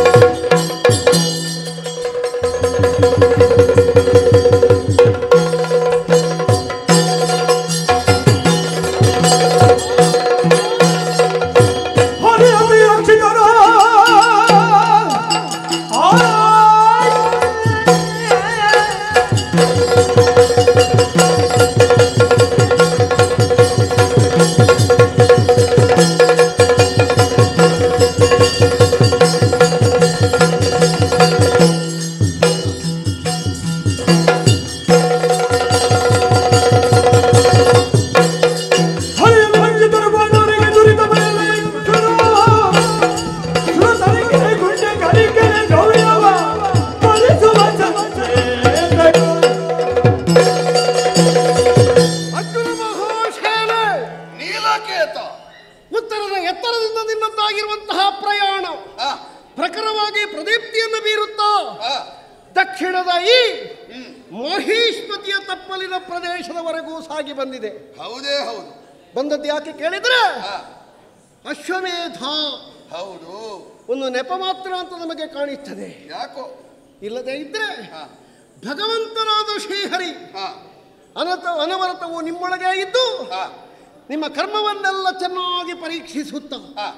ಇಲ್ಲದೇ ಇದ್ರೆ ಭಗವಂತನಾದ ಶ್ರೀಹರಿ ಅನವರತವು ನಿಮ್ಮೊಳಗೆ ಇದ್ದು ನಿಮ್ಮ ಕರ್ಮವನ್ನೆಲ್ಲ ಚೆನ್ನಾಗಿ ಪರೀಕ್ಷಿಸುತ್ತಾ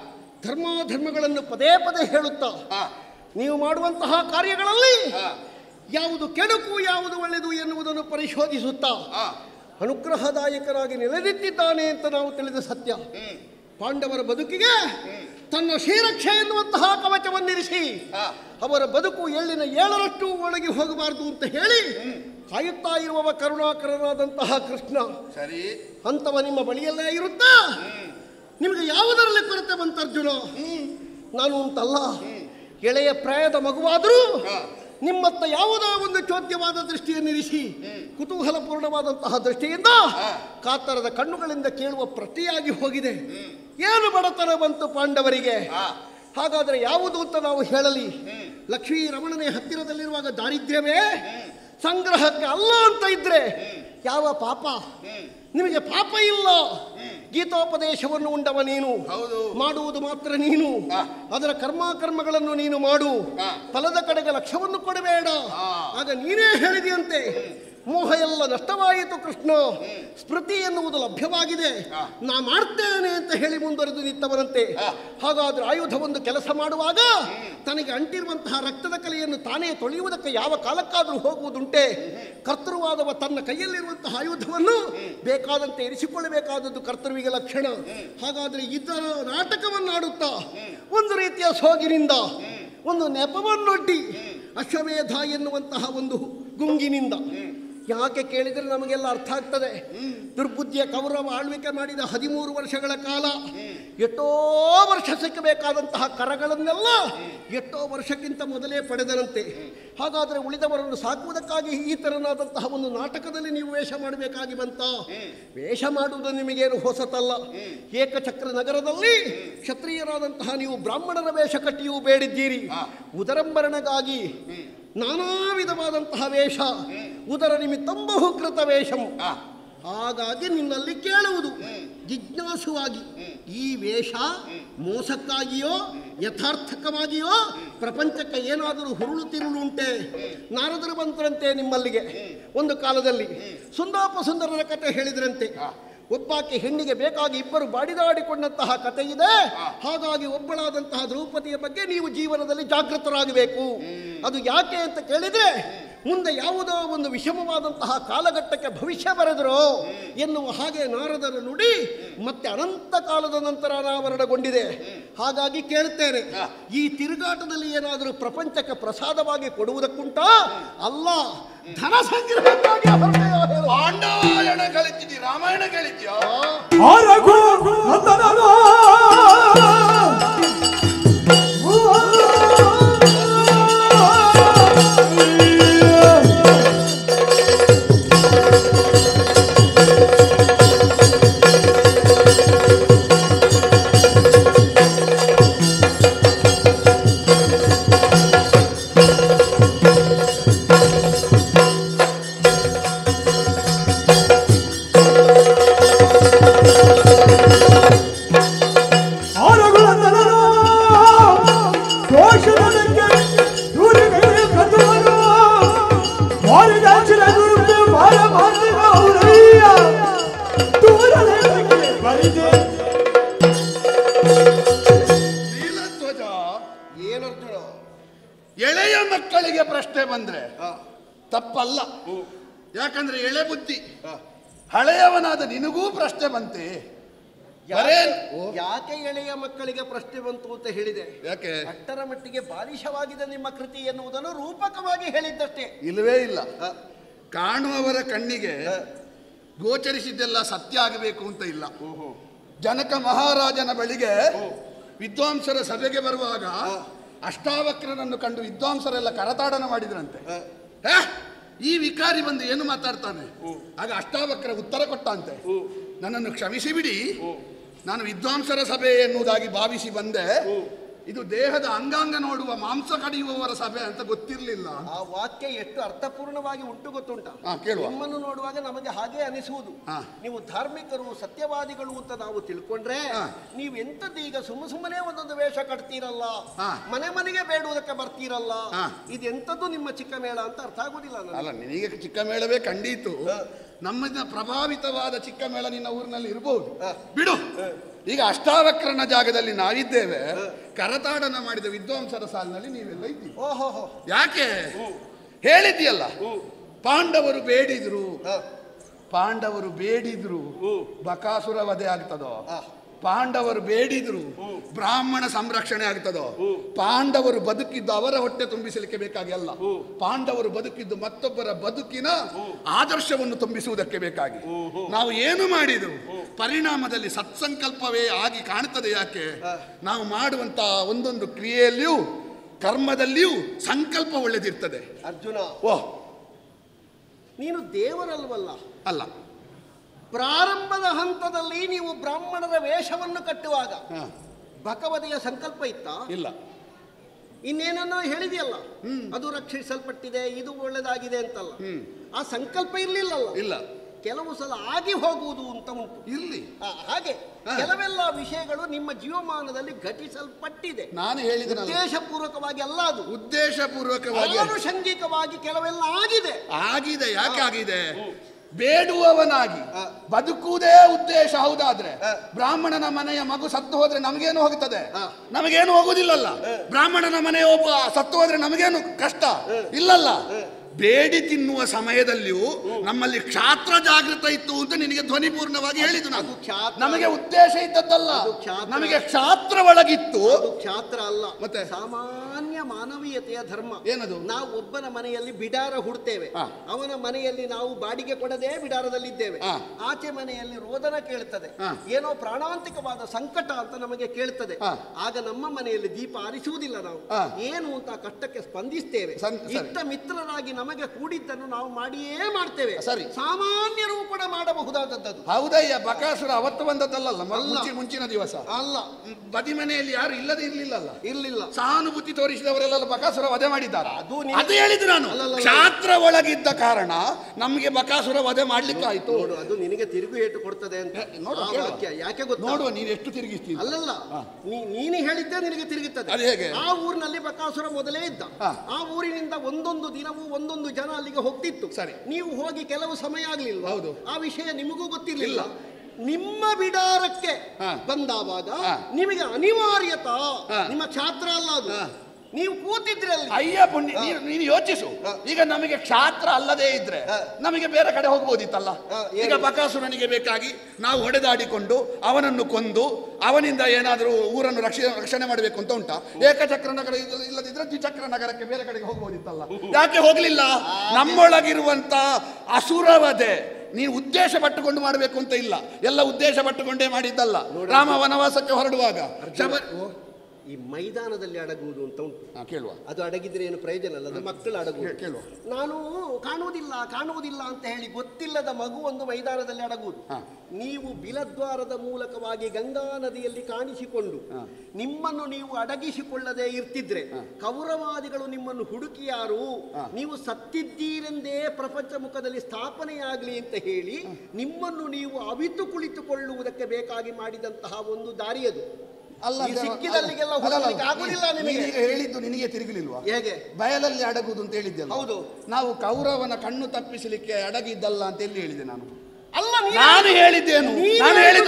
ಧರ್ಮಗಳನ್ನು ಪದೇ ಪದೇ ಹೇಳುತ್ತಾ ನೀವು ಮಾಡುವಂತಹ ಕಾರ್ಯಗಳಲ್ಲಿ ಯಾವುದು ಕೆಡುಕು ಯಾವುದು ಒಳ್ಳೆಯದು ಎನ್ನುವುದನ್ನು ಪರಿಶೋಧಿಸುತ್ತಾ ಅನುಗ್ರಹದಾಯಕರಾಗಿ ನೆಲೆನಿಂತಿದ್ದಾನೆ ಅಂತ ನಾವು ತಿಳಿದ ಸತ್ಯ. ಪಾಂಡವರ ಬದುಕಿಗೆ ತನ್ನ ಶ್ರೀರಕ್ಷೆ ಎನ್ನುವಂತಹ ಕವಚವನ್ನಿರಿಸಿ ಅವರ ಬದುಕು ಎಳ್ಳಿನ 7ರಷ್ಟು ಒಳಗೆ ಹೋಗಬಾರದು ಅಂತ ಹೇಳಿ ಕಾಯುತ್ತಾ ಇರುವವ ಕರುಣಾಕರನಾದಂತಹ ಕೃಷ್ಣ ಸರಿ ಅಂತವ ನಿಮ್ಮ ಬಳಿಯಲ್ಲೇ ಇರುತ್ತಾ ನಿಮಗೆ ಯಾವುದರಲ್ಲಿ ಕೊರತೆ ಬಂತ ಅರ್ಜುನ? ನಾನು ಅಂತಲ್ಲ, ಎಳೆಯ ಪ್ರಾಯದ ಮಗುವಾದರೂ ನಿಮ್ಮತ್ತ ಯಾವುದೋ ಒಂದು ಚೋದ್ಯವಾದ ದೃಷ್ಟಿಯನ್ನಿರಿಸಿ ಕುತೂಹಲಪೂರ್ಣವಾದಂತಹ ದೃಷ್ಟಿಯಿಂದ ಕಾತರದ ಕಣ್ಣುಗಳಿಂದ ಕೇಳುವ ಪ್ರತಿಯಾಗಿ ಹೋಗಿದೆ. ಏನು ಬಡತನ ಬಂತು ಪಾಂಡವರಿಗೆ? ಹಾಗಾದರೆ ಯಾವುದು ಅಂತ ನಾವು ಹೇಳಲಿ? ಲಕ್ಷ್ಮೀ ರಮಣನೆ ಹತ್ತಿರದಲ್ಲಿರುವಾಗ ದಾರಿದ್ರ್ಯವೇ? ಸಂಗ್ರಹಕ್ಕೆ ಅಲ್ಲ ಅಂತ ಇದ್ರೆ ಯಾವ ಪಾಪ? ನಿಮಗೆ ಪಾಪ ಇಲ್ಲ. ಗೀತೋಪದೇಶವನ್ನು ಉಂಡವ ನೀನು, ಮಾಡುವುದು ಮಾತ್ರ ನೀನು. ಅದರ ಕರ್ಮಗಳನ್ನು ನೀನು ಮಾಡು, ಫಲದ ಕಡೆಗೆ ಲಕ್ಷ್ಯವನ್ನು ಕೊಡಬೇಡ. ಆಗ ನೀನೇ ಹೇಳಿದೆಯಂತೆ, ಮೋಹ ಎಲ್ಲ ನಷ್ಟವಾಯಿತು ಕೃಷ್ಣ, ಸ್ಮೃತಿ ಎನ್ನುವುದು ಲಭ್ಯವಾಗಿದೆ, ನಾ ಮಾಡ್ತೇನೆ ಅಂತ ಹೇಳಿ ಮುಂದುವರೆದು ನಿಂತವರಂತೆ. ಹಾಗಾದ್ರೆ ಆಯುಧವೊಂದು ಕೆಲಸ ಮಾಡುವಾಗ ತನಗೆ ಅಂಟಿರುವಂತಹ ರಕ್ತದ ಕಲೆಯನ್ನು ತಾನೇ ತೊಳೆಯುವುದಕ್ಕೆ ಯಾವ ಕಾಲಕ್ಕಾದರೂ ಹೋಗುವುದುಂಟೆ? ಕರ್ತೃವಾದವ ತನ್ನ ಕೈಯಲ್ಲಿರುವಂತಹ ಆಯುಧವನ್ನು ಬೇಕಾದಂತೆ ಇರಿಸಿಕೊಳ್ಳಬೇಕಾದದ್ದು ಕರ್ತೃವಿಗೆ ಲಕ್ಷಣ. ಹಾಗಾದ್ರೆ ಇದರ ನಾಟಕವನ್ನಾಡುತ್ತಾ ಒಂದು ರೀತಿಯ ಸೋಗಿನಿಂದ, ಒಂದು ನೆಪವನ್ನೊಡ್ಡಿ ಅಶ್ವಮೇಧ ಎನ್ನುವಂತಹ ಒಂದು ಗುಂಗಿನಿಂದ, ಯಾಕೆ ಕೇಳಿದರೆ ನಮಗೆಲ್ಲ ಅರ್ಥ ಆಗ್ತದೆ. ದುರ್ಬುದ್ಧಿಯ ಕೌರವ ಆಳ್ವಿಕೆ ಮಾಡಿದ 13 ವರ್ಷಗಳ ಕಾಲ ಎಷ್ಟೋ ವರ್ಷ ಸಿಕ್ಕಬೇಕಾದಂತಹ ಕರಗಳನ್ನೆಲ್ಲ ಎಷ್ಟೋ ವರ್ಷಕ್ಕಿಂತ ಮೊದಲೇ ಪಡೆದರಂತೆ. ಹಾಗಾದರೆ ಉಳಿದವರನ್ನು ಸಾಕುವುದಕ್ಕಾಗಿ ಈ ತರನಾದಂತಹ ಒಂದು ನಾಟಕದಲ್ಲಿ ನೀವು ವೇಷ ಮಾಡಬೇಕಾಗಿ ಬಂತ? ವೇಷ ಮಾಡುವುದು ನಿಮಗೇನು ಹೊಸತಲ್ಲ. ಏಕಚಕ್ರ ನಗರದಲ್ಲಿ ಕ್ಷತ್ರಿಯರಾದಂತಹ ನೀವು ಬ್ರಾಹ್ಮಣರ ವೇಷ ಕಟ್ಟಿಯೂ ಬೇಡಿದ್ದೀರಿ. ಉದರಂಬರಣಗಾಗಿ ನಾನಾ ವಿಧವಾದಂತಹ ವೇಷ, ಉದರ ನಿಮಿತ್ತಂ ಬಹುಕೃತ ವೇಷಂ. ಹಾಗಾಗಿ ನಿನ್ನಲ್ಲಿ ಕೇಳುವುದು ಜಿಜ್ಞಾಸುವಾಗಿ, ಈ ವೇಷ ಮೋಸಕ್ಕಾಗಿಯೋ ಯಥಾರ್ಥಕವಾಗಿಯೋ ಪ್ರಪಂಚಕ್ಕೆ ಏನಾದರೂ ಹುರುಳು ತಿರುಳು ಉಂಟೆ? ನಾರದರು ಬಂತರಂತೆ ನಿಮ್ಮಲ್ಲಿಗೆ ಒಂದು ಕಾಲದಲ್ಲಿ, ಸುಂದರ ಸುಂದರರ ಕಥೆ ಹೇಳಿದ್ರಂತೆ. ಒಬ್ಬಾಕೆ ಹೆಣ್ಣಿಗೆ ಬೇಕಾಗಿ ಇಬ್ಬರು ಬಾಡಿದಾಡಿಕೊಂಡಂತಹ ಕಥೆ ಇದೆ. ಹಾಗಾಗಿ ಒಬ್ಬಳಾದಂತಹ ದ್ರೌಪದಿಯ ಬಗ್ಗೆ ನೀವು ಜೀವನದಲ್ಲಿ ಜಾಗೃತರಾಗಬೇಕು. ಅದು ಯಾಕೆ ಅಂತ ಕೇಳಿದ್ರೆ, ಮುಂದೆ ಯಾವುದೋ ಒಂದು ವಿಷಮವಾದಂತಹ ಕಾಲಘಟ್ಟಕ್ಕೆ ಭವಿಷ್ಯ ಬರೆದರೋ ಎನ್ನುವ ಹಾಗೆ ನಾರದರ ನುಡಿ ಮತ್ತೆ ಅನಂತ ಕಾಲದ ನಂತರ ಅನಾವರಣಗೊಂಡಿದೆ. ಹಾಗಾಗಿ ಕೇಳ್ತೇನೆ, ಈ ತಿರುಗಾಟದಲ್ಲಿ ಏನಾದರೂ ಪ್ರಪಂಚಕ್ಕೆ ಪ್ರಸಾದವಾಗಿ ಕೊಡುವುದಕ್ಕುಂಟ? ಅಲ್ಲ, ಧನ ಸಂಗ್ರಹಕ್ಕಾಗಿ ಪಾಂಡವಾಯಣ ಕಲಿತಿದ್ದಿ, ರಾಮಾಯಣ ಕಲಿತೀಯೋ? ನೀಲಧ್ವಜ, ಏನರ್ಜುನ? ಎಳೆಯ ಮಕ್ಕಳಿಗೆ ಪ್ರಶ್ನೆ ಬಂದ್ರೆ ತಪ್ಪಲ್ಲ. ಯಾಕಂದ್ರೆ ಎಳೆ ಬುದ್ಧಿ. ಹಳೆಯವನಾದ ನಿನಗೂ ಪ್ರಶ್ನೆ ಬಂತೆ. ಯಾಕೆ ಎಳೆಯ ಮಕ್ಕಳಿಗೆ ಪ್ರಶ್ನೆ ಬಂತು ಅಂತ ಹೇಳಿದೆ? ಯಾಕೆ? ಅಷ್ಟರ ಮಟ್ಟಿಗೆ ಬಾಲಿಶವಾಗಿದೆ ನಿಮ್ಮ ಕೃತಿ ಎನ್ನುವುದನ್ನು ರೂಪಕವಾಗಿ ಹೇಳಿದ್ದಷ್ಟೇ. ಇಲ್ಲವೇ ಇಲ್ಲ. ಕಾಣುವವರ ಕಣ್ಣಿಗೆ ಗೋಚರಿಸಿದ್ದೆಲ್ಲ ಸತ್ಯ ಆಗಬೇಕು ಅಂತ ಇಲ್ಲ. ಜನಕ ಮಹಾರಾಜನ ಬಳಿಗೆ ವಿದ್ವಾಂಸರ ಸಭೆಗೆ ಬರುವಾಗ ಅಷ್ಟಾವಕ್ರನನ್ನು ಕಂಡು ವಿದ್ವಾಂಸರೆಲ್ಲ ಕರತಾಡನ ಮಾಡಿದ್ರಂತೆ. ಈ ವಿಕಾರಿ ಬಂದು ಏನು ಮಾತಾಡ್ತಾನೆ? ಆಗ ಅಷ್ಟಾವಕ್ರ ಉತ್ತರ ಕೊಟ್ಟಂತೆ, ನನ್ನನ್ನು ಕ್ಷಮಿಸಿ ಬಿಡಿ, ನಾನು ವಿದ್ವಾಂಸರ ಸಭೆ ಎನ್ನುವುದಾಗಿ ಭಾವಿಸಿ ಬಂದೆ. ಇದು ದೇಹದ ಅಂಗಾಂಗ ನೋಡುವ, ಮಾಂಸ ಕಡಿಯುವವರ ಸಭೆ ಅಂತ ಗೊತ್ತಿರಲಿಲ್ಲ. ಆ ವಾಕ್ಯ ಎಷ್ಟು ಅರ್ಥಪೂರ್ಣವಾಗಿ ಉಂಟು ಗೊತ್ತುಂಟ? ಕೇಳುವ. ನಿಮ್ಮನ್ನು ನೋಡುವಾಗ ನಮಗೆ ಹಾಗೆ ಅನಿಸುವುದು. ನೀವು ಧಾರ್ಮಿಕರು, ಸತ್ಯವಾದಿಗಳು ಅಂತ ನಾವು ತಿಳ್ಕೊಂಡ್ರೆ ನೀವು ಎಂತದ್ದು ಈಗ ಸುಮ್ಮನೆ ಒಂದೊಂದು ವೇಷ ಕಟ್ತೀರಲ್ಲ, ಮನೆ ಮನೆಗೆ ಬೇಡುವುದಕ್ಕೆ ಬರ್ತೀರಲ್ಲ, ಇದೆಂತದ್ದು ನಿಮ್ಮ ಚಿಕ್ಕ ಮೇಳ ಅಂತ ಅರ್ಥ ಆಗುದಿಲ್ಲ. ಅಲ್ಲ, ನಿನಗೆ ಚಿಕ್ಕ ಮೇಳವೇ ಖಂಡಿತು. ನಮ್ಮಿಂದ ಪ್ರಭಾವಿತವಾದ ಚಿಕ್ಕ ಮೇಳ ನಿನ್ನ ಊರಿನಲ್ಲಿ ಇರಬಹುದು, ಬಿಡು. ಈಗ ಅಷ್ಟಾವಕ್ರನ ಜಾಗದಲ್ಲಿ ನಾವಿದ್ದೇವೆ, ಕರತಾಡನ ಮಾಡಿದ ವಿದ್ವಾಂಸರ ಸಾಲಿನಲ್ಲಿ ನೀವೆಲ್ಲ ಇದ್ದೀವಿ. ಯಾಕೆ ಹೇಳಿದ್ಯಲ್ಲ, ಪಾಂಡವರು ಬೇಡಿದ್ರು ಬಕಾಸುರ ವಧೆ ಆಗ್ತದೋ, ಪಾಂಡವರು ಬೇಡಿದ್ರು ಬ್ರಾಹ್ಮಣ ಸಂರಕ್ಷಣೆ ಆಗ್ತದೋ, ಪಾಂಡವರು ಬದುಕಿದ್ದು ಅವರ ಹೊಟ್ಟೆ ತುಂಬಿಸಲಿಕ್ಕೆ ಬೇಕಾಗಿ ಅಲ್ಲ, ಪಾಂಡವರು ಬದುಕಿದ್ದು ಮತ್ತೊಬ್ಬರ ಬದುಕಿನ ಆದರ್ಶವನ್ನು ತುಂಬಿಸುವುದಕ್ಕೆ ಬೇಕಾಗಿ. ನಾವು ಏನು ಮಾಡಿದ್ರು ಪರಿಣಾಮದಲ್ಲಿ ಸತ್ಸಂಕಲ್ಪವೇ ಆಗಿ ಕಾಣುತ್ತದೆ. ಯಾಕೆ? ನಾವು ಮಾಡುವಂತ ಒಂದೊಂದು ಕ್ರಿಯೆಯಲ್ಲಿಯೂ ಕರ್ಮದಲ್ಲಿಯೂ ಸಂಕಲ್ಪ ಒಳ್ಳೆದಿರ್ತದೆ. ಅರ್ಜುನ, ನೀನು ದೇವರಲ್ವಲ್ಲ? ಅಲ್ಲ. ಪ್ರಾರಂಭದ ಹಂತದಲ್ಲಿ ನೀವು ಬ್ರಾಹ್ಮಣರ ವೇಷವನ್ನು ಕಟ್ಟುವಾಗ ಭಗವತಿಯ ಸಂಕಲ್ಪ ಇತ್ತ? ಇಲ್ಲ. ಇನ್ನೇನನ್ನೋ ಹೇಳಿದೆಯಲ್ಲ, ಅದು ರಕ್ಷಿಸಲ್ಪಟ್ಟಿದೆ, ಇದು ಒಳ್ಳೆದಾಗಿದೆ ಅಂತಲ್ಲ, ಆ ಸಂಕಲ್ಪ ಇರ್ಲಿಲ್ಲಲ್ಲ? ಇಲ್ಲ. ಕೆಲವು ಸಲ ಆಗಿ ಹೋಗುವುದು ಅಂತ ಉಂಟು. ಇರ್ಲಿ. ಹಾಗೆ ಕೆಲವೆಲ್ಲ ವಿಷಯಗಳು ನಿಮ್ಮ ಜೀವಮಾನದಲ್ಲಿ ಘಟಿಸಲ್ಪಟ್ಟಿದೆ. ನಾನು ಹೇಳಿದ ಉದ್ದೇಶಪೂರ್ವಕವಾಗಿ ಅಲ್ಲ, ಅದು ಉದ್ದೇಶಪೂರ್ವಕವಾಗಿ ಆನುಷಂಗಿಕವಾಗಿ ಕೆಲವೆಲ್ಲ ಆಗಿದೆ. ಯಾಕೆ ಆಗಿದೆ? ಬೇಡುವವನಾಗಿ ಬದುಕುವುದೇ ಉದ್ದೇಶ ಹೌದಾದ್ರೆ ಬ್ರಾಹ್ಮಣನ ಮನೆಯ ಮಗು ಸತ್ತು ಹೋದ್ರೆ ನಮಗೇನು ಹೋಗುತ್ತದೆ? ನಮಗೇನು ಹೋಗುದಿಲ್ಲಲ್ಲ. ಬ್ರಾಹ್ಮಣನ ಮನೆಯ ಒಬ್ಬ ಸತ್ತು ಹೋದ್ರೆ ನಮಗೇನು ಕಷ್ಟ ಇಲ್ಲಲ್ಲ. ಬೇಡಿ ತಿನ್ನುವ ಸಮಯದಲ್ಲಿಯೂ ನಮ್ಮಲ್ಲಿ ಕ್ಷಾತ್ರ ಜಾಗೃತ ಇತ್ತು ಅಂತ ನಿನಗೆ ಧ್ವನಿಪೂರ್ಣವಾಗಿ ಹೇಳಿದ್ದು ನಾನು. ನಮಗೆ ಉದ್ದೇಶ ಇದ್ದದ್ದಲ್ಲ, ನಮಗೆ ಕ್ಷಾತ್ರ ಒಳಗಿತ್ತು. ಕ್ಷಾತ್ರ ಅಲ್ಲ, ಮತ್ತೆ ಸಾಮಾನ್ಯ ಮಾನವೀಯತೆಯ ಧರ್ಮ. ಏನದು? ನಾವು ಒಬ್ಬನ ಮನೆಯಲ್ಲಿ ಬಿಡಾರ ಹುಡ್ತೇವೆ, ಅವನ ಮನೆಯಲ್ಲಿ ನಾವು ಬಾಡಿಗೆ ಕೊಡದೆ ಬಿಡಾರದಲ್ಲಿದ್ದೇವೆ. ಆಚೆ ಮನೆಯಲ್ಲಿ ರೋದನ ಕೇಳ್ತದೆ, ಏನೋ ಪ್ರಾಣಾಂತಿಕವಾದ ಸಂಕಟ ಅಂತ ನಮಗೆ ಕೇಳ್ತದೆ. ಆಗ ನಮ್ಮ ಮನೆಯಲ್ಲಿ ದೀಪ ಆರಿಸುವುದಿಲ್ಲ. ನಾವು ಏನು ಅಂತ ಕಷ್ಟಕ್ಕೆ ಸ್ಪಂದಿಸ್ತೇವೆ. ಇಷ್ಟ ಮಿತ್ರರಾಗಿ ನಮಗೆ ಕೂಡಿದ್ದನ್ನು ನಾವು ಮಾಡಿಯೇ ಮಾಡ್ತೇವೆ. ಸರಿ, ಸಾಮಾನ್ಯರು ಕೂಡ ಮಾಡಬಹುದಾದದ್ದು. ಹೌದಯ್ಯ, ಬಕಾಸುರ ಅವತ್ತು ಬಂದದ್ದಲ್ಲ, ಮುಂಚಿನ ದಿವಸ ಅಲ್ಲ. ಬದಿ ಮನೆಯಲ್ಲಿ ಯಾರು ಇಲ್ಲದೆ ಇರ್ಲಿಲ್ಲ. ಸಹಾನುಭೂತಿ ತೋರಿಸಿದವರೆಲ್ಲ ಬಕಾಸುರ ವಧೆ ಮಾಡಿದ್ದಾರೆ. ಅದು ಹೇಳಿದ್ದು ನಾನು. ಕ್ಷಾತ್ರ ಒಳಗಿದ್ದ ಕಾರಣ ನಮ್ಗೆ ಬಕಾಸುರ ವಧೆ ಮಾಡ್ಲಿಕ್ಕೆ ಆಯ್ತು. ಅದು ನಿನಗೆ ತಿರುಗು ಏಟು ಕೊಡ್ತದೆ ಅಂತ ಯಾಕೆ ಗೊತ್ತು? ನೋಡುವ, ನೀನು ಎಷ್ಟು ತಿರುಗಿಸ್ತೀನಿ. ಅಲ್ಲಲ್ಲ, ನೀನು ಹೇಳಿದ್ದೆ ನಿನಗೆ ತಿರುಗುತ್ತದೆ. ಅದು ಹೇಗೆ? ಆ ಊರಿನಲ್ಲಿ ಬಕಾಸುರ ಮೊದಲೇ ಇದ್ದ. ಆ ಊರಿನಿಂದ ಒಂದೊಂದು ದಿನವೂ ಒಂದೊಂದು ಜನ ಅಲ್ಲಿಗೆ ಹೋಗ್ತಿತ್ತು. ಸರಿ, ನೀವು ಹೋಗಿ ಕೆಲವು ಸಮಯ ಆಗ್ಲಿಲ್ಲ. ಹೌದು, ಆ ವಿಷಯ ನಿಮಗೂ ಗೊತ್ತಿರಲಿಲ್ಲ. ನಿಮ್ಮ ಬಿಡಾರಕ್ಕೆ ಬಂದಾವಾಗ ನಿಮಗೆ ಅನಿವಾರ್ಯತಾ, ನಿಮ್ಮ ಕ್ಷಾತ್ರ ಅಲ್ಲ ಅದು, ನೀವು ಕೂತಿದ್ರಲ್ಲಿ. ಅಯ್ಯ ಪುಣ್ಯ, ನೀನು ಯೋಚಿಸು. ಈಗ ನಮಗೆ ಕ್ಷಾತ್ರ ಅಲ್ಲದೆ ಇದ್ರೆ ನಮಗೆ ಬೇರೆ ಕಡೆ ಹೋಗ್ಬೋದಿತ್ತಲ್ಲ. ಈಗ ಬಕಾಸುರನಿಗೆ ಬೇಕಾಗಿ ನಾವು ಹೊಡೆದಾಡಿಕೊಂಡು ಅವನನ್ನು ಕೊಂದು ಅವನಿಂದ ಏನಾದರೂ ಊರನ್ನು ರಕ್ಷಣೆ ಮಾಡಬೇಕು ಅಂತ ಉಂಟಾ? ಏಕಚಕ್ರ ನಗರ ಇಲ್ಲದಿದ್ರೆ ದ್ವಿಚಕ್ರ ನಗರಕ್ಕೆ ಬೇರೆ ಕಡೆಗೆ ಹೋಗ್ಬೋದಿತ್ತಲ್ಲ. ಯಾಕೆ ಹೋಗ್ಲಿಲ್ಲ? ನಮ್ಮೊಳಗಿರುವಂತ ಅಸುರವಧೆ ನೀನು ಉದ್ದೇಶ ಪಟ್ಟುಕೊಂಡು ಮಾಡಬೇಕು ಅಂತ ಇಲ್ಲ, ಎಲ್ಲ ಉದ್ದೇಶ ಪಟ್ಟುಕೊಂಡೇ ಮಾಡಿದ್ದಲ್ಲ. ರಾಮ ವನವಾಸಕ್ಕೆ ಹೊರಡುವಾಗ ಈ ಮೈದಾನದಲ್ಲಿ ಅಡಗುವುದು ಅಂತ ಉಂಟು, ಕೇಳುವ. ಅದು ಅಡಗಿದ್ರೆ ಏನು ಪ್ರಯೋಜನ ಅಲ್ಲ, ಅದು ಮಕ್ಕಳು ಅಡಗುವುದು. ಕೇಳುವ, ನಾನು ಕಾಣುವುದಿಲ್ಲ ಅಂತ ಹೇಳಿ ಗೊತ್ತಿಲ್ಲದ ಮಗು ಒಂದು ಮೈದಾನದಲ್ಲಿ ಅಡಗುವುದು. ನೀವು ಬಿಲದ್ವಾರದ ಮೂಲಕವಾಗಿ ಗಂಗಾ ನದಿಯಲ್ಲಿ ಕಾಣಿಸಿಕೊಂಡು ನಿಮ್ಮನ್ನು ನೀವು ಅಡಗಿಸಿಕೊಳ್ಳದೆ ಇರ್ತಿದ್ರೆ ಕೌರವಾದಿಗಳು ನಿಮ್ಮನ್ನು ಹುಡುಕಿಯಾರು ನೀವು ಸತ್ತಿದ್ದೀರೆಂದೇ ಪ್ರಪಂಚ ಮುಖದಲ್ಲಿ ಸ್ಥಾಪನೆಯಾಗಲಿ ಅಂತ ಹೇಳಿ ನಿಮ್ಮನ್ನು ನೀವು ಅವಿತು ಕುಳಿತುಕೊಳ್ಳುವುದಕ್ಕೆ ಬೇಕಾಗಿ ಮಾಡಿದಂತಹ ಒಂದು ದಾರಿಯದು. ಅಲ್ಲ ಈ ಸಿಕ್ಕಿದಲ್ಲಿಗೆಲ್ಲ ಹೋಗ್ಲಿಕ್ಕೆ ಆಗುದಿಲ್ಲ ನಿಮಗೆ. ಈಗ ಹೇಳಿದ್ದು ನಿನಗೆ ತಿರುಗಲಿಲ್ವಾ? ಹೇಗೆ? ಬಯಲಲ್ಲಿ ಅಡಗುದು ಅಂತ ಹೇಳಿದ್ದಲ್ಲ. ಹೌದು. ನಾವು ಕೌರವನ ಕಣ್ಣು ತಪ್ಪಿಸಲಿಕ್ಕೆ ಅಡಗಿದ್ದಲ್ಲ ಅಂತ ಎಲ್ಲಿ ಹೇಳಿದೆ ನಾನು? ಅಲ್ಲ, ನಾನು ಹೇಳಿದ್ದೇನು? ನಾನು ಹೇಳಿದ್ದು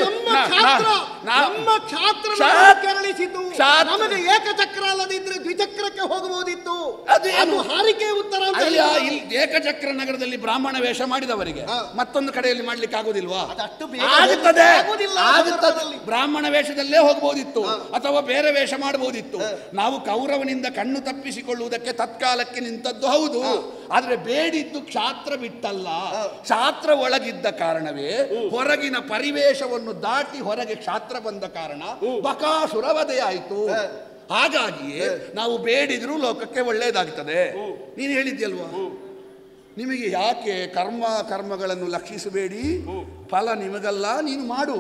ನಮ್ಮ ಕ್ಷಾತ್ರ ಕೆರಳಿಸಿತು. ನಮಗೆ ಏಕಚಕ್ರ ಅಲ್ಲದಿದ್ರೆ ದ್ವಿಚಕ್ರಕ್ಕೆ ಹೋಗಬಹುದಿತ್ತು. ಅದು ಹಾರಿಕೆ ಉತ್ತರ ಅಂತ. ಏಕಚಕ್ರ ನಗರದಲ್ಲಿ ಬ್ರಾಹ್ಮಣ ವೇಷ ಮಾಡಿದವರಿಗೆ ಮತ್ತೊಂದು ಕಡೆಯಲ್ಲಿ ಮಾಡ್ಲಿಕ್ಕೆ ಆಗುದಿಲ್ವಾ? ಆಗುತ್ತದೆ. ಬ್ರಾಹ್ಮಣ ವೇಷದಲ್ಲೇ ಹೋಗಬಹುದಿತ್ತು ಅಥವಾ ಬೇರೆ ವೇಷ ಮಾಡಬಹುದಿತ್ತು. ನಾವು ಕೌರವನಿಂದ ಕಣ್ಣು ತಪ್ಪಿಸಿಕೊಳ್ಳುವುದಕ್ಕೆ ತತ್ಕಾಲಕ್ಕೆ ನಿಂತದ್ದು ಹೌದು. ಆದ್ರೆ ಬೇಡಿದ್ದು ಕ್ಷಾತ್ರ ಬಿಟ್ಟಲ್ಲ, ಕ್ಷಾತ್ರ ಒಳಗಿದ್ದ ಕಾರಣವೇ ಹೊರಗಿನ ಪರಿವೇಶವನ್ನು ದಾಟಿ ಹೊರಗೆ ಕ್ಷಾತ್ರ ಬಂದ ಕಾರಣ ಬಕಾಸುರ ವಧೆ ಆಯಿತು. ಹಾಗಾಗಿಯೇ ನಾವು ಬೇಡಿದ್ರೂ ಲೋಕಕ್ಕೆ ಒಳ್ಳೆಯದಾಗ್ತದೆ. ನೀನು ಹೇಳಿದ್ಯಲ್ವಾ, ನಿಮಗೆ ಯಾಕೆ ಕರ್ಮಗಳನ್ನು ಲಕ್ಷಿಸಬೇಡಿ, ಫಲ ನಿಮಗಲ್ಲ, ನೀನು ಮಾಡು.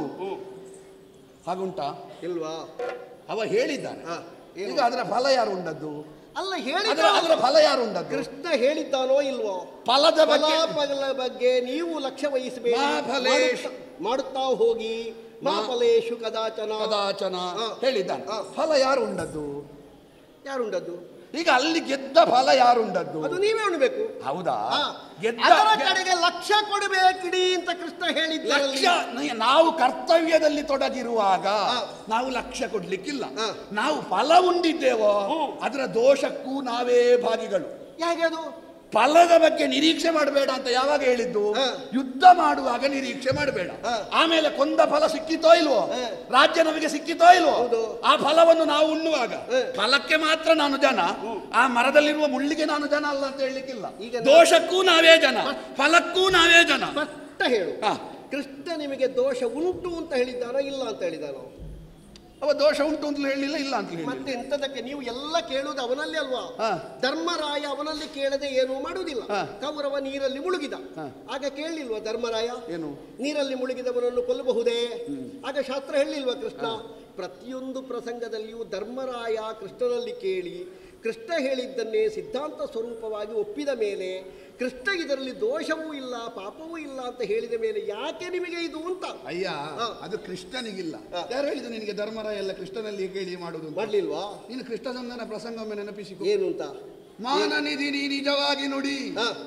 ಹಾಗುಂಟಾ ಇಲ್ವಾ? ಅವ ಹೇಳಿದ್ದಾನೆ. ಈಗ ಅದರ ಫಲ ಯಾರು ಉಂಡದ್ದು? ಅಲ್ಲ, ಅದರ ಫಲ ಯಾರು ಉಂಡದ್ದು? ಕೃಷ್ಣ ಹೇಳಿದ್ದಾನೋ ಇಲ್ವೋ? ಫಲದ ಬಗ್ಗೆ ನೀವು ಲಕ್ಷ್ಯ ವಹಿಸಬೇಕು. ಮಾಡುತ್ತಾ ಹೋಗಿ ಮಾಫಲೇಶು ಕದಾಚನ ಹೇಳಿದ್ದಾನೆ. ಫಲ ಯಾರು ಉಂಡದ್ದು? ಯಾರುಂಡದ್ದು? ಈಗ ಅಲ್ಲಿ ಗೆದ್ದ ಫಲ ಯಾರುಂಡದ್ದು? ಅದು ನೀವೇ ಉಣ್ಬೇಕು. ಹೌದಾ? ಅದರ ಕಡೆಗೆ ಲಕ್ಷ್ಯ ಕೊಡಬೇಕಿಡಿ ಅಂತ ಕೃಷ್ಣ ಹೇಳಿದ್ದ. ಲಕ್ಷ್ಯ ನಾವು ಕರ್ತವ್ಯದಲ್ಲಿ ತೊಡಗಿರುವಾಗ ನಾವು ಲಕ್ಷ್ಯ ಕೊಡ್ಲಿಕ್ಕಿಲ್ಲ. ನಾವು ಫಲ ಉಂಡಿದ್ದೇವೋ ಅದರ ದೋಷಕ್ಕೂ ನಾವೇ ಭಾಗಿಗಳು. ಹೇಗೆ ಅದು? ಫಲದ ಬಗ್ಗೆ ನಿರೀಕ್ಷೆ ಮಾಡಬೇಡ ಅಂತ ಯಾವಾಗ ಹೇಳಿದ್ದು? ಯುದ್ಧ ಮಾಡುವಾಗ ನಿರೀಕ್ಷೆ ಮಾಡಬೇಡ. ಆಮೇಲೆ ಕೊಂದ ಫಲ ಸಿಕ್ಕಿತೋ ಇಲ್ವೋ, ರಾಜ್ಯ ನಮಗೆ ಸಿಕ್ಕಿತೋ ಇಲ್ವೋ, ಆ ಫಲವನ್ನು ನಾವು ಉಣ್ಣುವಾಗ ಫಲಕ್ಕೆ ಮಾತ್ರ ನಾನು ಜನ, ಆ ಮರದಲ್ಲಿರುವ ಮುಳ್ಳಿಗೆ ನಾನು ಜನ ಅಲ್ಲ ಅಂತ ಹೇಳಲಿಕ್ಕಿಲ್ಲ. ದೋಷಕ್ಕೂ ನಾವೇ ಜನ, ಫಲಕ್ಕೂ ನಾವೇ ಜನ. ಸ್ಪಷ್ಟ ಹೇಳು. ಕೃಷ್ಣ ನಿಮಗೆ ದೋಷ ಉಂಟು ಅಂತ ಹೇಳಿದ್ದಾನೋ ಇಲ್ಲ ಅಂತ ಹೇಳಿದಾನೋ? ಅವ ದೋಷ ಉಂಟು ಅಂತ ಹೇಳಿಲ್ಲ, ಇಲ್ಲ ಅಂತ ಹೇಳಿ. ಮತ್ತೆ ಎಂತದಕ್ಕೆ ನೀವು ಎಲ್ಲ ಕೇಳುವುದು ಅವನಲ್ಲಿ ಅಲ್ವಾ? ಧರ್ಮರಾಯ ಅವನಲ್ಲಿ ಕೇಳದೆ ಏನೂ ಮಾಡುವುದಿಲ್ಲ. ಕೌರವ ನೀರಲ್ಲಿ ಮುಳುಗಿದ, ಆಗ ಕೇಳಲಿಲ್ವಾ ಧರ್ಮರಾಯ? ಏನು? ನೀರಲ್ಲಿ ಮುಳುಗಿದವನನ್ನು ಕೊಲ್ಲಬಹುದೇ? ಆಗ ಶಾಸ್ತ್ರ ಹೇಳಿಲ್ವಾ ಕೃಷ್ಣ? ಪ್ರತಿಯೊಂದು ಪ್ರಸಂಗದಲ್ಲಿಯೂ ಧರ್ಮರಾಯ ಕೃಷ್ಣನಲ್ಲಿ ಕೇಳಿ ಕೃಷ್ಣ ಹೇಳಿದ್ದನ್ನೇ ಸಿದ್ಧಾಂತ ಸ್ವರೂಪವಾಗಿ ಒಪ್ಪಿದ ಮೇಲೆ ಕೃಷ್ಣ ಇದರಲ್ಲಿ ದೋಷವೂ ಇಲ್ಲ ಪಾಪವೂ ಇಲ್ಲ ಅಂತ ಹೇಳಿದ ಮೇಲೆ ಯಾಕೆ ನಿಮಗೆ ಇದು ಅಂತ? ಅಯ್ಯ, ಅದು ಕೃಷ್ಣನಿಗಿಲ್ಲ. ಯಾರು ಹೇಳಿದ್ರು ನಿನಗೆ ಧರ್ಮರಾಯ ಎಲ್ಲ ಕೃಷ್ಣನಲ್ಲಿ ಕೇಳಿ ಮಾಡುದು? ಮಾಡ್ಲಿಲ್ವಾ? ನೀನು ಕೃಷ್ಣ ಸಂಧಾನ ಪ್ರಸಂಗ ಒಮ್ಮೆ ನೆನಪಿಸಿಕೊ. ಏನು ಅಂತ? ಮಾನನಿಧಿ ನೀ ನಿಜವಾಗಿ ನುಡಿ,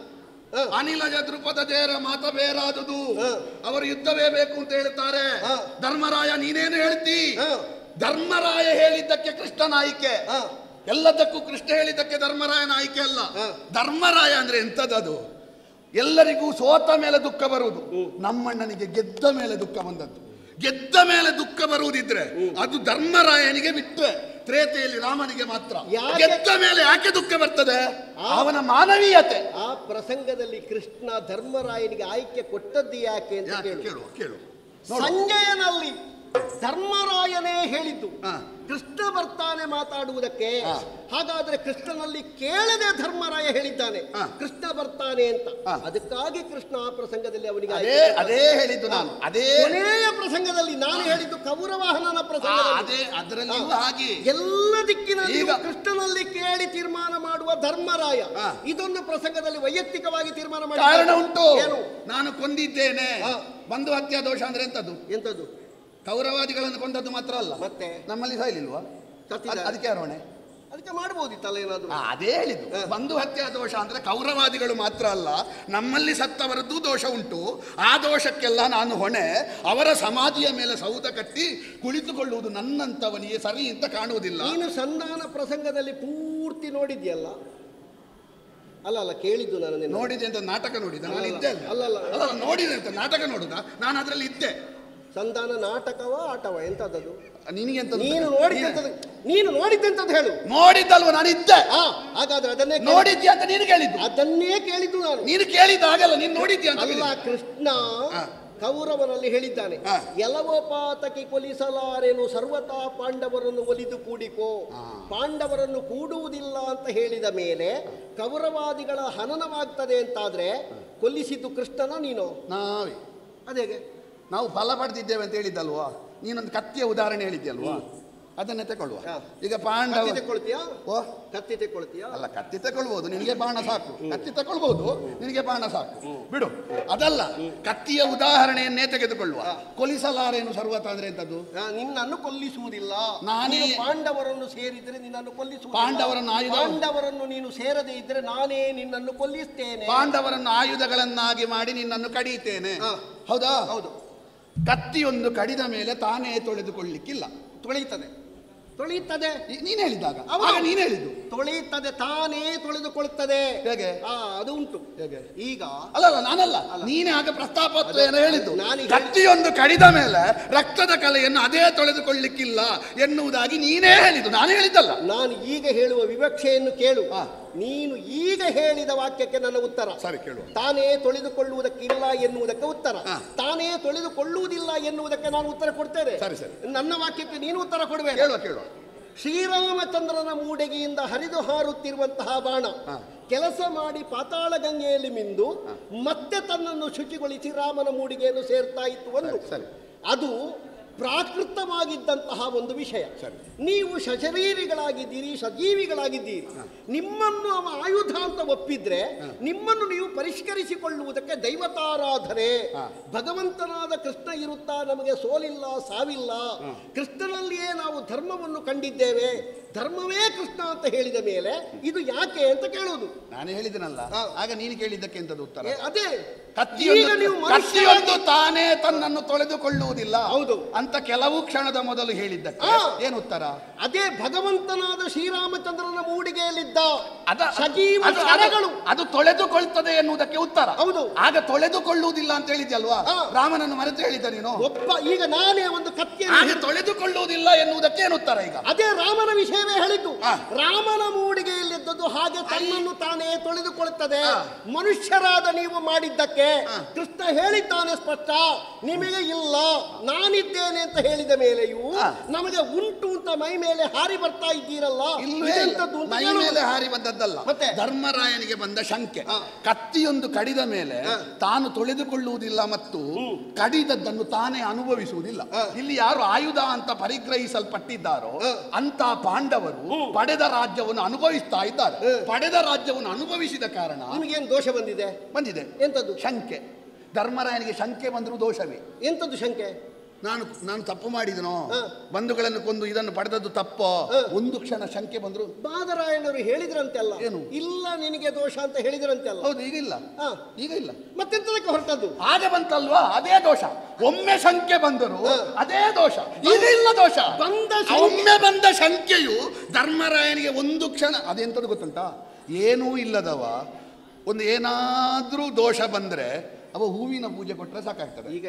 ಅನಿಲಜ ದೃಪದ ಜೇರ ಮಾತ ಬೇರಾದುದು, ಅವರು ಯುದ್ಧವೇ ಬೇಕು ಅಂತ ಹೇಳ್ತಾರೆ. ಧರ್ಮರಾಯ ನೀನೇನು ಹೇಳ್ತಿ? ಧರ್ಮರಾಯ ಹೇಳಿದ್ದಕ್ಕೆ ಕೃಷ್ಣನ ಆಯ್ಕೆ, ಎಲ್ಲದಕ್ಕೂ ಕೃಷ್ಣ ಹೇಳಿದ್ದಕ್ಕೆ ಧರ್ಮರಾಯನ ಆಯ್ಕೆ ಅಲ್ಲ. ಧರ್ಮರಾಯ ಅಂದ್ರೆ ಎಂಥದ್ದು? ಎಲ್ಲರಿಗೂ ಸೋತ ಮೇಲೆ ದುಃಖ ಬರುವುದು, ನಮ್ಮಣ್ಣನಿಗೆ ಗೆದ್ದ ಮೇಲೆ ದುಃಖ ಬಂದದ್ದು. ಗೆದ್ದ ಮೇಲೆ ದುಃಖ ಬರುವುದಿದ್ರೆ ಅದು ಧರ್ಮರಾಯನಿಗೆ ಬಿಟ್ಟರೆ, ತ್ರೇತೆಯಲ್ಲಿ ರಾಮನಿಗೆ ಮಾತ್ರ. ಗೆದ್ದ ಮೇಲೆ ಯಾಕೆ ದುಃಖ ಬರ್ತದೆ? ಅವನ ಮಾನವೀಯತೆ. ಆ ಪ್ರಸಂಗದಲ್ಲಿ ಕೃಷ್ಣ ಧರ್ಮರಾಯನಿಗೆ ಆಯ್ಕೆ ಕೊಟ್ಟದ್ದು ಯಾಕೆ ಅಂತ ಕೇಳು. ಸಂಜಯನಲ್ಲಿ ಧರ್ಮರಾಯನೇ ಹೇಳಿದ್ದು ಕೃಷ್ಣ ಬರ್ತಾನೆ ಮಾತಾಡುವುದಕ್ಕೆ. ಹಾಗಾದ್ರೆ ಕೃಷ್ಣನಲ್ಲಿ ಕೇಳದೆ ಧರ್ಮರಾಯ ಹೇಳಿದ್ದಾನೆ ಕೃಷ್ಣ ಬರ್ತಾನೆ ಅಂತ. ಅದಕ್ಕಾಗಿ ಕೃಷ್ಣ ಆ ಪ್ರಸಂಗದಲ್ಲಿ ಅವನಿಗೆ ಅದೇ ಹೇಳಿದ್ದು ನಾನು. ಅದೇ ಕೊನೆಯ ಪ್ರಸಂಗದಲ್ಲಿ ನಾನು ಹೇಳಿದ್ದು ಕೌರವಾಹನನ ಪ್ರಸಂಗ. ಅದರಲ್ಲಿ ಹಾಗೆ ಎಲ್ಲ ದಿಕ್ಕಿನಲ್ಲಿ ಕೃಷ್ಣನಲ್ಲಿ ಕೇಳಿ ತೀರ್ಮಾನ ಮಾಡುವ ಧರ್ಮರಾಯ ಇದೊಂದು ಪ್ರಸಂಗದಲ್ಲಿ ವೈಯಕ್ತಿಕವಾಗಿ ತೀರ್ಮಾನ ಮಾಡಿ ಕಾರಣ ಉಂಟು. ನಾನು ಕೊಂದಿದ್ದೇನೆ. ಬಂಧು ಹತ್ಯಾ ದೋಷ ಅಂದ್ರೆ ಎಂತದ್ದು? ಕೌರವಾದಿಗಳನ್ನು ಕೊಂದದ್ದು ಮಾತ್ರ ಅಲ್ಲ, ಮತ್ತೆ ನಮ್ಮಲ್ಲಿ ಸಾಯಲಿಲ್ವಾ? ಅದಕ್ಕೆ ಯಾರೋಣೆ? ಅದಕ್ಕೆ ಮಾಡಬಹುದಿತ್ತಲ್ಲ ಏನಾದ್ರು. ಅದೇ ಹೇಳಿದ್ದು, ಬಂಧು ಹತ್ಯಾ ದೋಷ ಅಂದ್ರೆ ಕೌರವಾದಿಗಳು ಮಾತ್ರ ಅಲ್ಲ, ನಮ್ಮಲ್ಲಿ ಸತ್ತವರದ್ದು ದೋಷ ಉಂಟು. ಆ ದೋಷಕ್ಕೆಲ್ಲ ನಾನು ಹೊಣೆ. ಅವರ ಸಮಾಧಿಯ ಮೇಲೆ ಸೌಧ ಕಟ್ಟಿ ಕುಳಿತುಕೊಳ್ಳುವುದು ನನ್ನಂತವನಿಗೆ ಸರಿ ಅಂತ ಕಾಣುವುದಿಲ್ಲ. ನೀನು ಸಂಧಾನ ಪ್ರಸಂಗದಲ್ಲಿ ಪೂರ್ತಿ ನೋಡಿದ್ಯಲ್ಲ? ಅಲ್ಲ, ಕೇಳಿದ್ದು ನಾನು. ನೋಡಿದೆ ಅಂತ ನಾಟಕ ನೋಡಿದ? ನಾನು ಇದ್ದೆ ಅಲ್ಲ, ನೋಡಿದೆ ಅಂತ ನಾಟಕ ನೋಡುದ? ನಾನು ಅದರಲ್ಲಿ ಇದ್ದೆ. ಸಂಧಾನ ನಾಟಕವ ಆಟವ ಎಂತದ್ದು? ನಿನಗೆಂತ? ನೀನು ನೋಡಿದ್ದೆಂತದ್ದು ಹೇಳು. ನೋಡಿದ್ದಲ್ವ? ನಾನು ಇದ್ದೆ. ಹಾಗಾದ್ರೆ ಅದನ್ನೇ ನೋಡಿದ್ಯಾ ಅಂತ ನೀನು ಕೇಳಿದ್ದು? ಅದನ್ನೇ ಕೇಳಿದ್ದು ನಾನು. ನೀನು ಕೇಳಿದ್ದಾಗಲ್ಲ, ನೀನು ನೋಡಿದ್ಯಾ ಅಂತ. ಅಲ್ಲ, ಕೃಷ್ಣ ಕೌರವನಲ್ಲಿ ಹೇಳಿದ್ದಾನೆ, ಎಲವೋಪಾತಕಿ ಕೊಲಿಸಲಾರೇನು ಸರ್ವತಾ ಪಾಂಡವರನ್ನು ಒಲಿದು ಕೂಡಿಕೋ. ಪಾಂಡವರನ್ನು ಕೂಡುವುದಿಲ್ಲ ಅಂತ ಹೇಳಿದ ಮೇಲೆ ಕೌರವಾದಿಗಳ ಹನನವಾಗ್ತದೆ ಅಂತಾದ್ರೆ ಕೊಲ್ಲಿಸಿದ್ದು ಕೃಷ್ಣನ ನೀನು? ನಾವೇ. ಅದೇಗೆ? ನಾವು ಫಲ ಪಡೆದಿದ್ದೇವೆ ಅಂತ ಹೇಳಿದ್ದಲ್ವಾ? ನೀನೊಂದು ಕತ್ತಿಯ ಉದಾಹರಣೆ ಹೇಳಿದ್ಯಲ್ವಾ? ಅದನ್ನೇ ತಗೊಳ್ಳುವ. ಹಾ. ಈಗ ಪಾಂಡವ ತೆಕ್ಕೊಳ್ತೀಯಾ? ಓ ಕತ್ತಿ ತೆಕ್ಕೊಳ್ತೀಯಾ? ಅಲ್ಲ, ಕತ್ತಿ ತಗೊಳ್ಬಹುದು, ನಿನಗೆ ಬಾಣ ಸಾಕು. ಕತ್ತಿ ತಗೊಳ್ಬಹುದು, ನಿನಗೆ ಬಾಣ ಸಾಕು, ಬಿಡು. ಅದಲ್ಲ, ಕತ್ತಿಯ ಉದಾಹರಣೆಯನ್ನೇ ತೆಗೆದುಕೊಳ್ಳುವ. ಕೊಲಿಸಲಾರೇನು ಸರ್ವತ ಅಂದ್ರೆ ಎಂತದ್ದು? ನಿನ್ನನ್ನು ಕೊಲ್ಲಿಸುವುದಿಲ್ಲ. ನಾನೇ ಪಾಂಡವರನ್ನು ಸೇರಿದ್ರೆ ನಿನ್ನನ್ನು ಕೊಲ್ಲಿಸುವುದಿಲ್ಲ. ಪಾಂಡವರನ್ನು ನೀನು ಸೇರದೇ ಇದ್ರೆ ನಾನೇ ನಿನ್ನನ್ನು ಕೊಲ್ಲಿಸ್ತೇನೆ. ಪಾಂಡವರನ್ನು ಆಯುಧಗಳನ್ನಾಗಿ ಮಾಡಿ ನಿನ್ನನ್ನು ಕಡಿಯುತ್ತೇನೆ. ಹೌದಾ? ಹೌದು. ಕತ್ತಿಯೊಂದು ಕಡಿದ ಮೇಲೆ ತಾನೇ ತೊಳೆದುಕೊಳ್ಳಿಕ್ಕಿಲ್ಲ. ತೊಳೆಯುತ್ತದೆ. ನೀನು ಹೇಳಿದಾಗ ನೀನು ಹೇಳಿದ್ದು ತೊಳೆಯುತ್ತದೆ, ತಾನೇ ತೊಳೆದುಕೊಳ್ಳುತ್ತದೆ. ಹೇಗೆ? ಅದು ಉಂಟು. ಹೇಗೆ? ಈಗ ಅಲ್ಲಲ್ಲ, ನಾನಲ್ಲ, ನೀನೇ ಆಗ ಪ್ರಸ್ತಾಪತ್ವೇನ ಹೇಳಿದ್ದು. ಕತ್ತಿಯೊಂದು ಕಡಿದ ಮೇಲೆ ರಕ್ತದ ಕಲೆಯನ್ನು ಅದೇ ತೊಳೆದುಕೊಳ್ಳಿಕ್ಕಿಲ್ಲ ಎನ್ನುವುದಾಗಿ ನೀನೇ ಹೇಳಿದ್ದು, ನಾನು ಹೇಳಿದ್ದಲ್ಲ. ನಾನು ಈಗ ಹೇಳುವ ವಿವಕ್ಷೆಯನ್ನು ಕೇಳು. ನೀನು ಈಗ ಹೇಳಿದ ವಾಕ್ಯಕ್ಕೆ ನನ್ನ ಉತ್ತರ. ಸರಿ, ಕೇಳು. ತಾನೇ ತೊಳೆದುಕೊಳ್ಳುವುದಕ್ಕಿಲ್ಲ ಎನ್ನುವುದಕ್ಕೆ ಉತ್ತರ. ತಾನೇ ತೊಳೆದುಕೊಳ್ಳುವುದಿಲ್ಲ ಎನ್ನುವುದಕ್ಕೆ ನಾನು ಉತ್ತರ ಕೊಡ್ತೇನೆ. ಸರಿ ಸರಿ. ನನ್ನ ವಾಕ್ಯಕ್ಕೆ ನೀನು ಉತ್ತರ ಕೊಡಬೇಕು. ಕೇಳುವ. ಶ್ರೀರಾಮಚಂದ್ರನ ಮೂಡೆಗೆಯಿಂದ ಹರಿದು ಹಾರುತ್ತಿರುವಂತಹ ಬಾಣ ಕೆಲಸ ಮಾಡಿ ಪಾತಾಳ ಗಂಗೆಯಲ್ಲಿ ಮಿಂದು ಮತ್ತೆ ತನ್ನನ್ನು ಶುಚಿಗೊಳಿಸಿ ರಾಮನ ಮೂಡಿಗೆಯನ್ನು ಸೇರ್ತಾ ಇತ್ತು. ಒಂದು ಅದು ಪ್ರಾಕೃತವಾಗಿದ್ದಂತಹ ಒಂದು ವಿಷಯ. ನೀವು ಸಶರೀರಿಗಳಾಗಿದ್ದೀರಿ, ಸಜೀವಿಗಳಾಗಿದ್ದೀರಿ. ನಿಮ್ಮನ್ನು ಅವ ಆಯುಧ ಅಂತ ಒಪ್ಪಿದ್ರೆ ನಿಮ್ಮನ್ನು ನೀವು ಪರಿಷ್ಕರಿಸಿಕೊಳ್ಳುವುದಕ್ಕೆ ದೈವತಾರಾಧನೆ. ಭಗವಂತನಾದ ಕೃಷ್ಣ ಇರುತ್ತಾ ನಮಗೆ ಸೋಲಿಲ್ಲ, ಸಾವಿಲ್ಲ. ಕೃಷ್ಣನಲ್ಲಿಯೇ ನಾವು ಧರ್ಮವನ್ನು ಕಂಡಿದ್ದೇವೆ. ಧರ್ಮವೇ ಕೃಷ್ಣ ಅಂತ ಹೇಳಿದ ಮೇಲೆ ಇದು ಯಾಕೆ ಅಂತ ಕೇಳುವುದು. ನಾನು ಹೇಳಿದನಲ್ಲ, ಆಗ ನೀನು ಕೇಳಿದ್ದಕ್ಕೆ ಎಂತದ್ದು ಉತ್ತರ? ಅದೇ ಕತ್ತಿಯೊಂದು ತಾನೇ ತನ್ನನ್ನು ತೊಳೆದುಕೊಳ್ಳುವುದಿಲ್ಲ. ಹೌದು ಅಂತ ಕೆಲವು ಕ್ಷಣದ ಮೊದಲು ಹೇಳಿದ್ದಕ್ಕೆ ಏನು ಉತ್ತರ? ಅದೇ ಭಗವಂತನಾದ ಶ್ರೀರಾಮಚಂದ್ರನ ಮೂಡಿಗೆಯಲ್ಲಿದ್ದ ಸಜೀವ ಅದು ತೊಳೆದುಕೊಳ್ತದೆ ಎನ್ನುವುದಕ್ಕೆ ಉತ್ತರ. ಹೌದು. ಆಗ ತೊಳೆದುಕೊಳ್ಳುವುದಿಲ್ಲ ಅಂತ ಹೇಳಿದ್ಯಲ್ವಾ? ರಾಮನನ್ನು ಮರೆತು ಹೇಳಿದ್ದ ನೀನು. ಈಗ ನಾನೇ ಒಂದು ಕತ್ತಿಯನ್ನು ತೊಳೆದುಕೊಳ್ಳುವುದಿಲ್ಲ ಎನ್ನುವುದಕ್ಕೆ ಏನು ಉತ್ತರ? ಈಗ ಅದೇ ರಾಮನ ವಿಷಯವೇ ಹೇಳಿದ್ದು. ರಾಮನ ಮೂಡಿಗೆಯಲ್ಲಿದ್ದದ್ದು ಹಾಗೆ ತನ್ನನ್ನು ತಾನೇ ತೊಳೆದುಕೊಳ್ಳುತ್ತದೆ. ಮನುಷ್ಯರಾದ ನೀವು ಮಾಡಿದ್ದಕ್ಕೆ ಕೃಷ್ಣ ಹೇಳಿದ್ದಾನೆ ಸ್ಪಷ್ಟ, ನಿಮಗೆ ಇಲ್ಲ, ನಾನಿದ್ದೇನೆ ಅಂತ ಹೇಳಿದ ಮೇಲೆಯೂ ನಮಗೆ ಉಂಟು ಅಂತ ಮೈ ಮೇಲೆ ಹಾರಿ ಬರ್ತಾ ಇದ್ದೀರಲ್ಲ. ಮೈ ಮೇಲೆ ಹಾರಿ ಬಂದದ್ದಲ್ಲ, ಧರ್ಮರಾಯನಿಗೆ ಬಂದ ಶಂಕೆ. ಕತ್ತಿಯೊಂದು ಕಡಿದ ಮೇಲೆ ತಾನು ತೊಳೆದುಕೊಳ್ಳುವುದಿಲ್ಲ ಮತ್ತು ಕಡಿದದ್ದನ್ನು ತಾನೇ ಅನುಭವಿಸುವುದಿಲ್ಲ. ಇಲ್ಲಿ ಯಾರು ಆಯುಧ ಅಂತ ಪರಿಗ್ರಹಿಸಲ್ಪಟ್ಟಿದ್ದಾರೋ ಅಂತ ಪಾಂಡವರು ಪಡೆದ ರಾಜ್ಯವನ್ನು ಅನುಭವಿಸ್ತಾ ಇದ್ದಾರೆ. ಪಡೆದ ರಾಜ್ಯವನ್ನು ಅನುಭವಿಸಿದ ಕಾರಣ ನಿಮಗೇನು ದೋಷ ಬಂದಿದೆ? ಎಂತದ್ದು? ಶಂಕೆ. ಧರ್ಮರಾಯನಿಗೆ ಶಂಕೆ ಬಂದರೂ ದೋಷವೇ. ಎಂತದ್ದು ಶಂಕೆ? ನಾನು ತಪ್ಪು ಮಾಡಿದನೋ, ಬಂಧುಗಳನ್ನು ಕೊಂದು ಇದನ್ನು ಪಡೆದದ್ದು ತಪ್ಪೋ, ಒಂದು ಕ್ಷಣ ಶಂಕೆ ಬಂದ್ರು. ಬಾದರಾಯಣರು ಹೇಳಿದ್ರಂತೆಲ್ಲ, ಏನು ಇಲ್ಲ ನಿನಗೆ ದೋಷ ಅಂತ ಹೇಳಿದ್ರಂತೆಲ್ಲ. ಹೌದು, ಈಗ ಇಲ್ಲ. ಮತ್ತೆಂತದಕ್ಕೆ ಹೊರಟದ್ದು? ಆಗ ಬಂತಲ್ವಾ, ಅದೇ ದೋಷ. ಒಮ್ಮೆ ಶಂಕೆ ಬಂದರು ಅದೇ ದೋಷ, ಇಲ್ಲ ದೋಷ. ಒಮ್ಮೆ ಬಂದ ಶಂಕೆಯು ಧರ್ಮರಾಯನಿಗೆ ಒಂದು ಕ್ಷಣ ಅದೆಂತದ್ದು ಗೊತ್ತುಂಟಾ? ಏನೂ ಇಲ್ಲದವ ಒಂದು ಏನಾದ್ರೂ ದೋಷ ಬಂದ್ರೆ ಅವ ಹೂವಿನ ಪೂಜೆ ಕೊಟ್ಟರೆ ಸಾಕಾಗ್ತದೆ. ಈಗ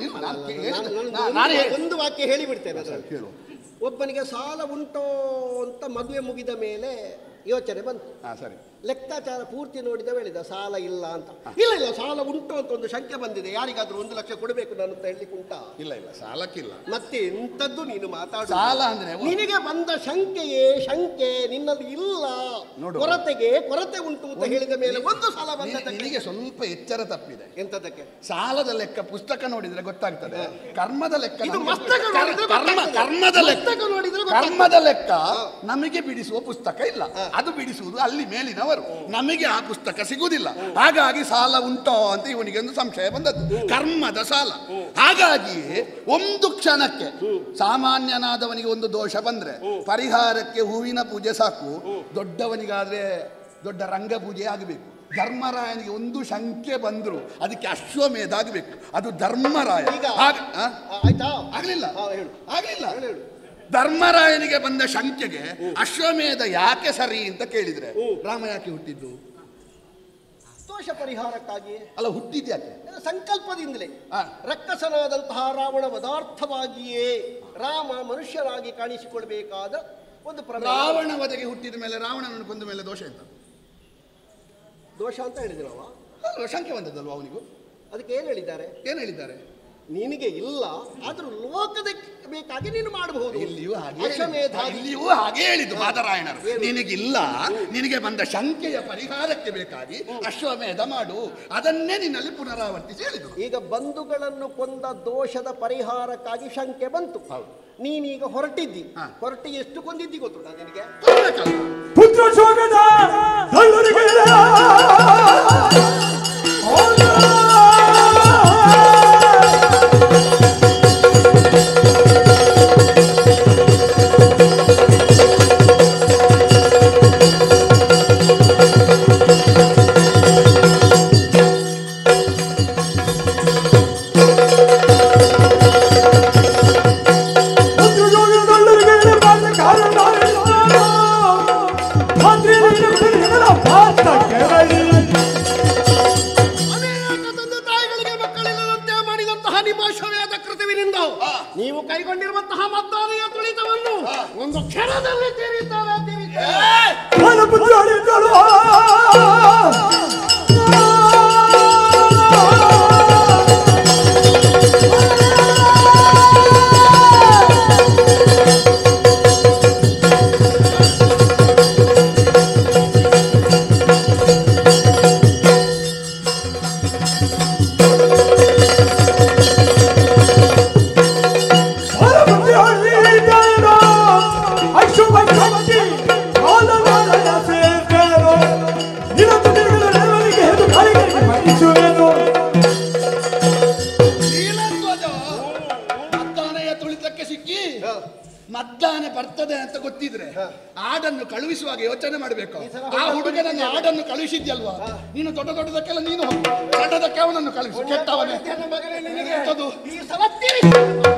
ಒಂದು ವಾಕ್ಯ ಹೇಳಿಬಿಡ್ತೇನೆ. ಕೇಳು. ಒಬ್ಬನಿಗೆ ಸಾಲ ಉಂಟೋ ಅಂತ ಮದುವೆ ಮುಗಿದ ಮೇಲೆ ಯೋಚನೆ ಬಂತು. ಸರಿ, ಲೆಕ್ಕಾಚಾರ ಪೂರ್ತಿ ನೋಡಿದ ಹೇಳಿದ ಸಾಲ ಇಲ್ಲ ಅಂತ. ಇಲ್ಲ, ಸಾಲ ಉಂಟು ಅಂತ ಒಂದು ಶಂಕೆ ಬಂದಿದೆ. ಯಾರಿಗಾದ್ರೂ 1 ಲಕ್ಷ ಕೊಡಬೇಕು ನಾನು ಅಂತ ಹೇಳಲಿಕ್ಕೆ ಉಂಟಾ? ಇಲ್ಲ, ಸಾಲಕ್ಕಿಲ್ಲ. ಮತ್ತೆ ಎಂತದ್ದು ನೀನು ಮಾತಾಡು? ಸಾಲ ಅಂದ್ರೆ ನಿನಗೆ ಬಂದ ಶಂಕೆಯೇ ಶಂಕೆ, ನಿನ್ನಲ್ಲಿ ಇಲ್ಲ, ಕೊರತೆ ಉಂಟು ಅಂತ ಹೇಳಿದ ಮೇಲೆ ಒಂದು ಸಾಲ ಬಂದ. ನಿನಗೆ ಸ್ವಲ್ಪ ಎಚ್ಚರ ತಪ್ಪಿದೆ. ಎಂತದಕ್ಕೆ? ಸಾಲದ ಲೆಕ್ಕ ಪುಸ್ತಕ ನೋಡಿದ್ರೆ ಗೊತ್ತಾಗ್ತದೆ, ಕರ್ಮದ ಲೆಕ್ಕ ಕರ್ಮದ ಲೆಕ್ಕ ನಮಗೆ ಬಿಡಿಸುವ ಪುಸ್ತಕ ಇಲ್ಲ. ಅದು ಬಿಡಿಸುವುದು ಅಲ್ಲಿ ಮೇಲಿನವರು, ನಮಗೆ ಆ ಪುಸ್ತಕ ಸಿಗುವುದಿಲ್ಲ. ಹಾಗಾಗಿ ಸಾಲ ಉಂಟೋ ಅಂತ ಇವನಿಗೆ ಒಂದು ಸಂಶಯ ಬಂದದ್ದು, ಕರ್ಮದ ಸಾಲ. ಹಾಗಾಗಿ ಒಂದು ಕ್ಷಣಕ್ಕೆ ಸಾಮಾನ್ಯನಾದವನಿಗೆ ಒಂದು ದೋಷ ಬಂದ್ರೆ ಪರಿಹಾರಕ್ಕೆ ಹೂವಿನ ಪೂಜೆ ಸಾಕು, ದೊಡ್ಡವನಿಗಾದ್ರೆ ದೊಡ್ಡ ರಂಗ ಪೂಜೆ ಆಗಬೇಕು. ಧರ್ಮರಾಯನಿಗೆ ಒಂದು ಶಂಕೆ ಬಂದ್ರು ಅದಕ್ಕೆ ಅಶ್ವಮೇಧ ಆಗಬೇಕು. ಅದು ಧರ್ಮರಾಯ. ಆಗ್ಲಿಲ್ಲ. ಧರ್ಮರಾಯನಿಗೆ ಬಂದ ಶಂಕೆಗೆ ಅಶ್ವಮೇಧ ಯಾಕೆ ಸರಿ ಅಂತ ಕೇಳಿದ್ರೆ ರಾಮ ಯಾಕೆ ಹುಟ್ಟಿದ್ದು? ದೋಷ ಪರಿಹಾರಕ್ಕಾಗಿ ಅಲ್ಲ, ಹುಟ್ಟಿದ್ಯಾಕೆ? ಸಂಕಲ್ಪದಿಂದಲೇ. ರಕ್ಕಸನಾದಂತಹ ರಾವಣ ಪದಾರ್ಥವಾಗಿಯೇ ರಾಮ ಮನುಷ್ಯರಾಗಿ ಕಾಣಿಸಿಕೊಳ್ಬೇಕಾದ ಒಂದು ರಾವಣ ವಧೆಗೆ ಹುಟ್ಟಿದ ಮೇಲೆ ರಾವಣನನ್ನು ಕೊಂದ ಮೇಲೆ ದೋಷ ಎಂತ? ದೋಷ ಅಂತ ಹೇಳಿದ್ರವ, ಶಂಕೆ ಬಂದದ್ದಲ್ವ ಅವನಿಗೂ? ಅದಕ್ಕೆ ಏನು ಹೇಳಿದ್ದಾರೆ? ನಿನಗೆ ಇಲ್ಲ, ಆದ್ರೂ ಲೋಕದ ಬೇಕಾಗಿ ನೀನು ಮಾಡಬಹುದು. ಇಲ್ಲಿಯೂ ಹಾಗೆ ಹೇಳಿದ್ದು ಬಾದರಾಯಣರು. ನಿನಗಿಲ್ಲ, ನಿನಗೆ ಬಂದ ಶಂಕೆಯ ಪರಿಹಾರಕ್ಕೆ ಬೇಕಾಗಿ ಅಶ್ವಮೇಧ ಮಾಡು, ಅದನ್ನೇ ನಿನ್ನಲ್ಲಿ ಪುನರಾವರ್ತಿಸಿ ಹೇಳಿದರು. ಈಗ ಬಂಧುಗಳನ್ನು ಕೊಂದ ದೋಷದ ಪರಿಹಾರಕ್ಕಾಗಿ ಶಂಕೆ ಬಂತು. ನೀನೀಗ ಹೊರಟಿದ್ದಿ, ಹೊರಟಿ ಎಷ್ಟು ಕೊಂದಿದ್ದಿ ಗೊತ್ತುಂಟ ನಿನಗೆ? ಪುತ್ರ ಶೋಕದ ನೀವು ಕೈಗೊಂಡಿರುವಂತಹ ಮದ್ದಾನೆಯ ತುಳಿತವನ್ನು ಒಂದು ಕ್ಷಣದಲ್ಲಿ ತೀರಿದ್ದಾರೆ. ಮದ್ದಾನೆ ಬರ್ತದೆ ಅಂತ ಗೊತ್ತಿದ್ರೆ ಆಡನ್ನು ಕಳುಹಿಸುವಾಗ ಯೋಚನೆ ಮಾಡಬೇಕು. ಆ ಹುಡುಗನನ್ನು ಆಡನ್ನು ಕಳುಹಿಸಿದ್ಯಲ್ವಾ, ನೀನು ದೊಡ್ಡ ದೊಡ್ಡದಕ್ಕೆಲ್ಲ ನೀನು ಹೋಗು, ಸಣ್ಣದಕ್ಕೆ ಅವನನ್ನು ಕಳುಹಿಸು. ಕೆಟ್ಟವನೇ.